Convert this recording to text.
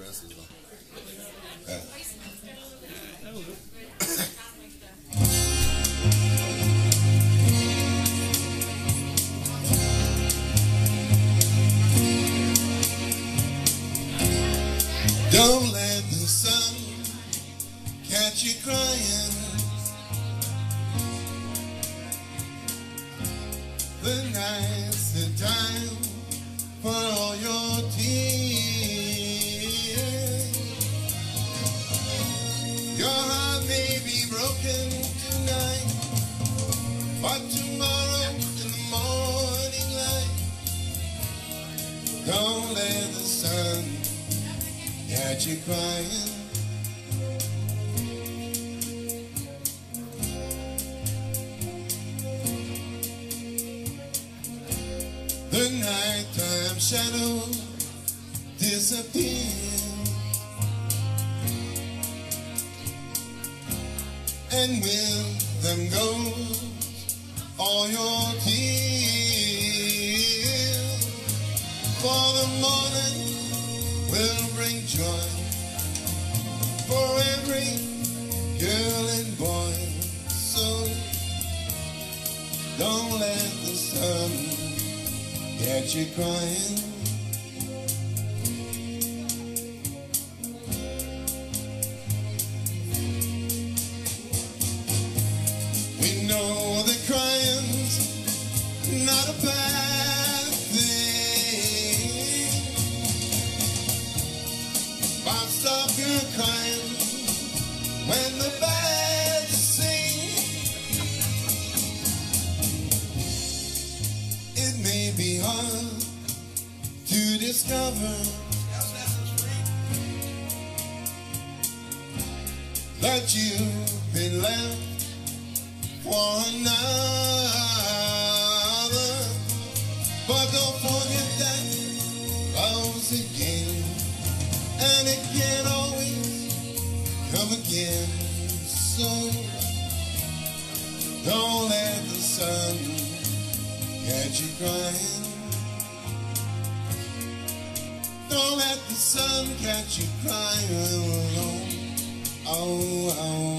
dresses on. Don't let the sun catch you crying. The night's the time for all your tears. Your heart may be broken tonight, but tomorrow in the morning light, don't let the sun catch you crying. The nighttime shadow disappears, and with them goes all your tears. For the morning will bring joy for every girl and boy. So don't let the sun get you crying. We know that crying's not a bad thing, but stop your crying when the birds sing. It may be hard to discover that you've been left for another, but don't forget that love's a game, and it can't always come again. So don't let the sun get you crying. Don't let the sun catch you crying alone. Oh, oh.